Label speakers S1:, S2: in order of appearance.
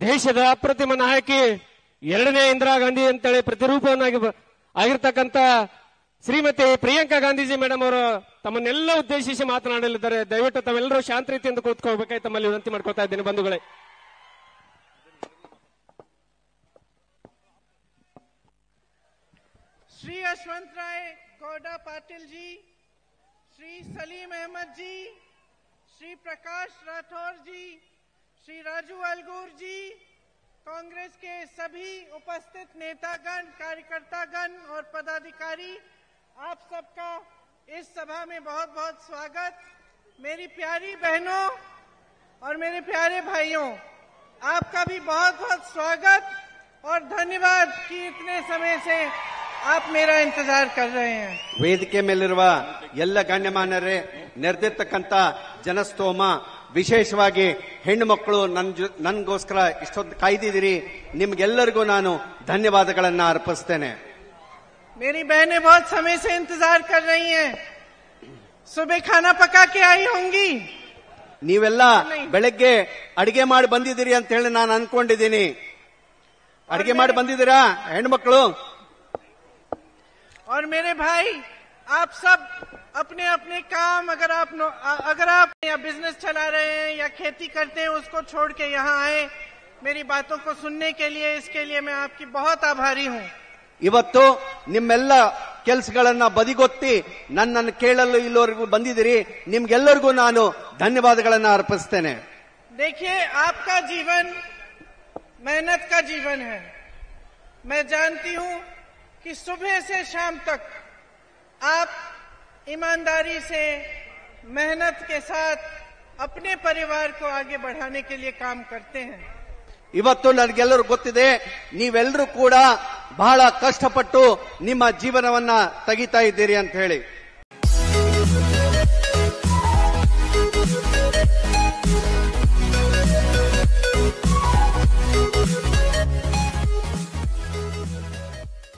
S1: ದೇಶದ ಅಪ್ರತಿಮ ನಾಯಕಿ, ಎರಡನೇ ಇಂದಿರಾ ಗಾಂಧಿ ಅಂತೇಳಿ ಪ್ರತಿರೂಪವನ್ನಾಗಿ ಆಗಿರ್ತಕ್ಕಂಥ ಶ್ರೀಮತಿ ಪ್ರಿಯಾಂಕಾ ಗಾಂಧೀಜಿ ಮೇಡಮ್ ಅವರು ತಮ್ಮನ್ನೆಲ್ಲ ಉದ್ದೇಶಿಸಿ ಮಾತನಾಡಲಿದ್ದಾರೆ. ದಯವಿಟ್ಟು ತಾವೆಲ್ಲರೂ ಶಾಂತ ರೀತಿಯಿಂದ ಕೂತ್ಕೋಬೇಕಾಗಿ ತಮ್ಮಲ್ಲಿ ವಿನಂತಿ ಮಾಡ್ಕೊತಾ ಇದ್ದೇನೆ ಬಂಧುಗಳೇ.
S2: श्री यशवंत राय गौडा पाटिल जी, श्री सलीम अहमद जी, श्री प्रकाश राठौर जी, श्री राजू अलगूर जी, कांग्रेस के सभी उपस्थित नेतागण, कार्यकर्तागण और पदाधिकारी, आप सबका इस सभा में बहुत बहुत स्वागत। मेरी प्यारी बहनों और मेरे प्यारे भाइयों, आपका भी बहुत बहुत स्वागत और धन्यवाद कि इतने समय से आप मेरा इंतजार कर रहे हैं।
S3: ವೇದಿಕೆ ಮೇಲಿರುವ ಎಲ್ಲ ಗಣ್ಯಮಾನ್ಯರೇ, ನೆರೆದಿರ್ತಕ್ಕಂಥ ಜನಸ್ತೋಮ, ವಿಶೇಷವಾಗಿ ಹೆಣ್ಣು ಮಕ್ಕಳು ನನ್ಗೋಸ್ಕರ ಇಷ್ಟೊಂದು ಕಾಯ್ದಿದ್ದೀರಿ, ನಿಮ್ಗೆಲ್ಲರಿಗೂ ನಾನು ಧನ್ಯವಾದಗಳನ್ನ ಅರ್ಪಿಸ್ತೇನೆ.
S2: मेरी बहनें बहुत समय से इंतजार कर रही हैं, सुबह खाना पका के आई होंगी।
S3: ನೀವೆಲ್ಲ ಬೆಳಗ್ಗೆ ಅಡಿಗೆ ಮಾಡಿ ಬಂದಿದ್ದೀರಿ ಅಂತ ಹೇಳಿ ನಾನು ಅನ್ಕೊಂಡಿದ್ದೀನಿ. ಅಡಿಗೆ ಮಾಡಿ ಬಂದಿದ್ದೀರಾ ಹೆಣ್ಮಕ್ಳು?
S2: और मेरे भाई, आप सब अपने अपने काम, अगर आप या बिजनेस चला रहे हैं या खेती करते हैं, उसको छोड़ के यहाँ आए मेरी बातों को सुनने के लिए, इसके लिए मैं आपकी बहुत आभारी हूँ।
S3: ಇವತ್ತು ನಿಮ್ಮೆಲ್ಲ ಕೆಲಸಗಳನ್ನ ಬದಿಗೊತ್ತಿ ನನ್ನನ್ನು ಕೇಳಲು ಇಲ್ಲಿವರೆಗೂ ಬಂದಿದ್ದೀರಿ, ನಿಮ್ಗೆಲ್ಲರಿಗೂ ನಾನು ಧನ್ಯವಾದಗಳನ್ನ ಅರ್ಪಿಸ್ತೇನೆ.
S2: देखिए, आपका जीवन मेहनत का जीवन है। मैं जानती हूँ कि सुबह से शाम तक आप ईमानदारी से, मेहनत के साथ अपने परिवार को आगे बढ़ाने के लिए काम करते हैं।
S3: ಇವತ್ತು ನನಗೆಲ್ಲರೂ ಗೊತ್ತಿದೆ, ನೀವೆಲ್ಲರೂ ಕೂಡ ಬಹಳ ಕಷ್ಟಪಟ್ಟು ನಿಮ್ಮ ಜೀವನವನ್ನ ತೆಗಿತಾ ಇದ್ದೀರಿ ಅಂತ ಹೇಳಿ.